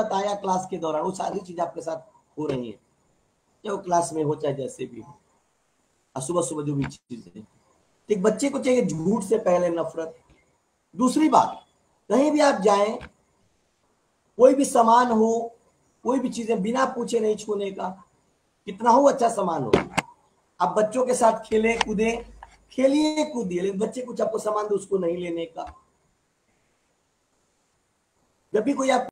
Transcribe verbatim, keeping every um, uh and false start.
बताया क्लास के दौरान, वो सारी चीज आपके साथ हो रही है, चाहे वो क्लास में हो चाहे जैसे भी हो, और सुबह सुबह जो भी चीजें। एक बच्चे को चाहिए झूठ से पहले नफरत। दूसरी बात, कहीं भी आप जाएं, कोई भी सामान हो, कोई भी चीजें बिना पूछे नहीं छूने का, कितना हो अच्छा सामान हो। आप बच्चों के साथ खेलें कूदें, खेलिए कूदिए, लेकिन बच्चे कुछ आपको सामान दो उसको नहीं लेने का। जब भी कोई आप